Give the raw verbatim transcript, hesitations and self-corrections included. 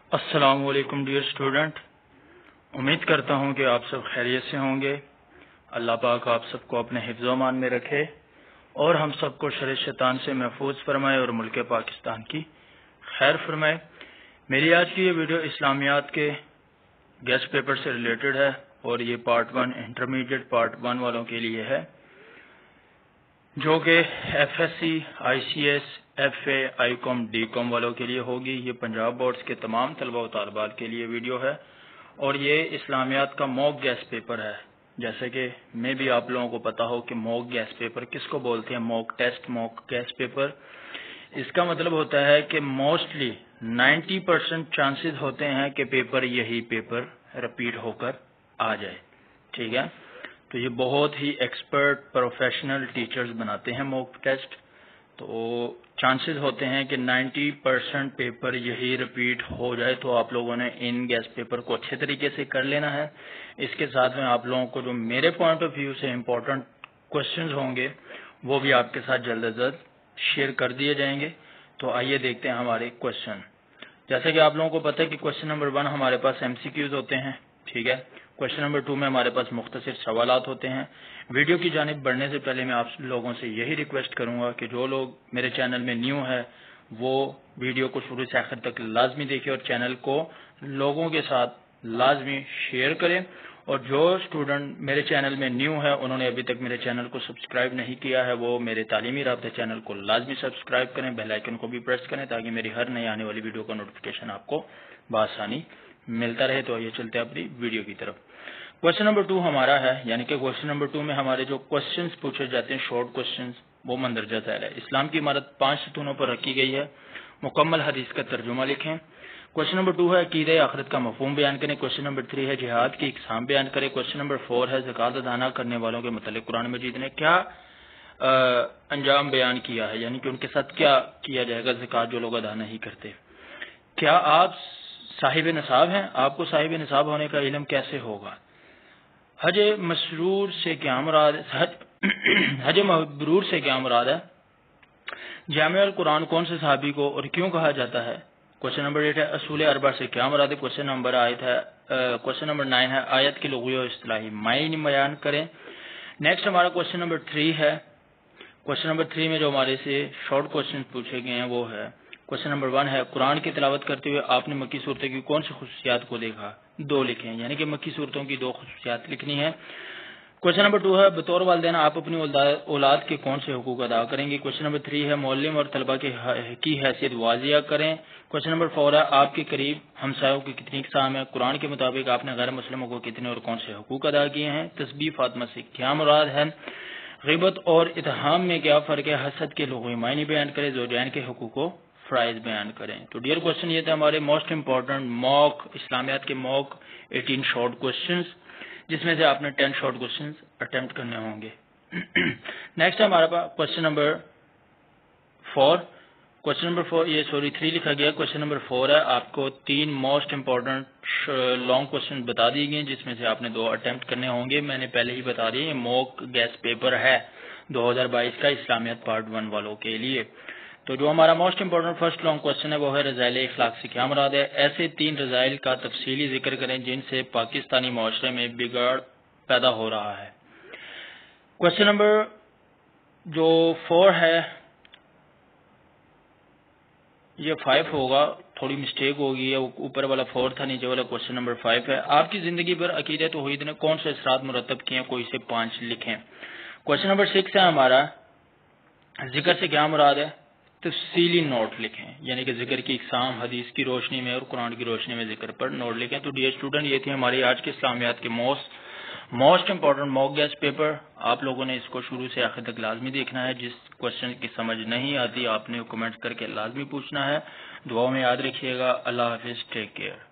السلام علیکم dear student, امید کرتا ہوں کہ آپ سب خیریت سے ہوں گے۔ اللہ پاک آپ سب کو اپنے حفظ و امان میں رکھے اور ہم سب کو شر شیطان سے محفوظ فرمائے اور ملک پاکستان کی خیر فرمائے۔ میری آج کی یہ ویڈیو اسلامیات کے گیسٹ پیپر سے ریلیٹڈ ہے اور یہ part one intermediate part one والوں کے لیے ہے، جو کہ F S C, I C S, F A, I com, D com والوں کے لیے ہوگی۔ یہ پنجاب بورڈز کے تمام طلبہ و طالبات کے لیے ویڈیو ہے اور یہ اسلامیات کا موک گیس پیپر ہے۔ جیسے کہ میں بھی آپ لوگوں کو پتا ہو کہ موک گیس پیپر کس کو بولتے ہیں، mock test, mock guess paper. اس کا مطلب ہوتا ہے کہ موسٹلی نائنٹی پرسینٹ چانسز ہوتے ہیں کہ پیپر یہی پیپر رپیٹ ہو کر آ جائے، ٹھیک ہے۔ تو یہ بہت ہی ایکسپرٹ پروفیشنل ٹیچرز بناتے ہیں موک ٹیسٹ، تو چانسز ہوتے ہیں کہ نائنٹی پرسینٹ پیپر یہی رپیٹ ہو جائے۔ تو آپ لوگوں نے ان گیس پیپر کو اچھے طریقے سے کر لینا ہے۔ اس کے ساتھ میں آپ لوگوں کو جو میرے پوائنٹ آف ویو سے امپورٹنٹ کوشچنز ہوں گے وہ بھی آپ کے ساتھ جلد از جلد شیئر کر دیے جائیں گے۔ تو آئیے دیکھتے ہیں ہمارے کوشچن۔ جیسے کہ آپ لوگوں کو پتہ ہے کہ کوشچن نمبر ون ہمارے پاس ایم سی کیوز ہوتے ہیں، ٹھیک ہے۔ کوشچن نمبر ٹو میں ہمارے پاس مختصر سوالات ہوتے ہیں۔ ویڈیو کی جانب بڑھنے سے پہلے میں آپ لوگوں سے یہی ریکویسٹ کروں گا کہ جو لوگ میرے چینل میں نیو ہے وہ ویڈیو کو شروع سے آخر تک لازمی دیکھیں اور چینل کو لوگوں کے ساتھ لازمی شیئر کریں۔ اور جو اسٹوڈنٹ میرے چینل میں نیو ہے انہوں نے ابھی تک میرے چینل کو سبسکرائب نہیں کیا ہے وہ میرے تعلیمی رابطہ چینل کو لازمی سبسکرائب کریں، بیل آئیکن کو بھی پریس کریں تاکہ میری ہر نئی آنے والی ویڈیو کا نوٹیفیکیشن آپ کو بآسانی ملتا رہے۔ تو یہ چلتے ہیں اپنی ویڈیو کی طرف۔ کوشچن نمبر ٹو ہمارا ہے، یعنی کہ کوشچن نمبر ٹو میں ہمارے جو کوشچنز پوچھے جاتے ہیں شارٹ کوشچنز، وہ مندرجہ ذیل ہے۔ اسلام کی عمارت پانچ ستونوں پر رکھی گئی ہے، مکمل حدیث کا ترجمہ لکھیں۔ کوشچن نمبر ٹو ہے عقیدہ آخرت کا مفہوم بیان کریں۔ کوشچن نمبر تھری ہے جہاد کی اقسام بیان کریں۔ کوشچن نمبر فور ہے زکوٰۃ ادا نہ کرنے والوں کے متعلق قرآن مجید نے کیا انجام بیان کیا ہے، یعنی کہ ان کے ساتھ کیا کیا جائے گا زکوٰۃ جو لوگ ادا نہیں کرتے۔ کیا آپ صاحب نصاب ہیں؟ آپ کو صاحب نصاب ہونے کا علم کیسے ہوگا؟ حج مسرور سے کیا مراد حج, حج مبرور سے کیا مراد ہے؟ جامع القرآن کون سے صحابی کو اور کیوں کہا جاتا ہے؟ کوشچن نمبر ایٹ ہے اصول اربع سے کیا مراد ہے؟ کوشچن نمبر آیت ہے کوشچن نمبر نائن ہے آیت کی لغوی و اصطلاحی معنی بیان کریں۔ نیکسٹ ہمارا کوشچن نمبر تھری ہے۔ کوشچن نمبر تھری میں جو ہمارے سے شارٹ کوشچن پوچھے گئے ہیں وہ ہے کوشچن نمبر ون ہے قرآن کی تلاوت کرتے ہوئے آپ نے مکی صورتوں کی کون سی خصوصیات کو دیکھا؟ دو لکھیں، یعنی کہ مکی صورتوں کی دو خصوصیات لکھنی ہے۔ کوشچن نمبر ٹو ہے بطور والدین آپ اپنی اولاد کے کون سے حقوق ادا کریں گے؟ کوشچن نمبر تھری ہے معلم اور طلبہ کی حیثیت واضح کریں۔ کوشچن نمبر فور ہے آپ کے قریب ہمسایوں کی کتنی اقسام ہے؟ قرآن کے مطابق آپ نے غیر مسلموں کو کتنے اور کون سے حقوق ادا کیے ہیں؟ تسبیح فاطمہ سے کیا مراد ہے؟ غیبت اور اتہام میں کیا فرق ہے؟ حسد کے لغوی معنی بیان کریں۔ زوجین کے حقوق و فرائض بیان کریں۔ تو ڈیئر کوشچن یہ تھے ہمارے موسٹ امپورٹنٹ موک اسلامیات کے موک ایٹین شارٹ کوشچنز، جس میں سے آپ نے ٹین شارٹ کوشچنز اٹمپٹ کرنے ہوں گے۔ نیکسٹ ہے ہمارے پاس question number four. Question number four یہ سوری تھری لکھا گیا، کوشچن نمبر فور ہے آپ کو تین موسٹ امپورٹنٹ لانگ کوشچن بتا دیے گئے جس میں سے آپ نے دو اٹمپٹ کرنے ہوں گے۔ میں نے پہلے ہی بتا دیا یہ موک گیس پیپر ہے دو ہزار بائیس کا اسلامیات پارٹ ون والوں کے لیے۔ تو جو ہمارا most important first long question ہے وہ ہے رذائل اخلاق سے کیا مراد ہے؟ ایسے تین رذائل کا تفصیلی ذکر کریں جن سے پاکستانی معاشرے میں بگاڑ پیدا ہو رہا ہے۔ کوشچن نمبر جو فور ہے یہ فائیو ہوگا، تھوڑی مسٹیک ہوگی، اوپر والا فور تھا نیچے والا کوشچن نمبر فائیو ہے۔ آپ کی زندگی پر عقیدہ توحید نے کون سے اثرات مرتب کیے ہیں؟ کوئی سے پانچ لکھیں۔ کوشچن نمبر سکس ہے ہمارا ذکر سے کیا مراد ہے؟ تفصیلی نوٹ لکھیں، یعنی کہ ذکر کی اقسام حدیث کی روشنی میں اور قرآن کی روشنی میں ذکر پر نوٹ لکھیں۔ تو ڈیئر اسٹوڈنٹ یہ تھی ہماری آج کے اسلامیات کے most most important mock guess paper. آپ لوگوں نے اس کو شروع سے آخر تک لازمی دیکھنا ہے۔ جس کوشچن کی سمجھ نہیں آتی آپ نے کمنٹ کر کے لازمی پوچھنا ہے۔ دعاؤں میں یاد رکھیے گا۔ اللہ حافظ، ٹیک کیئر۔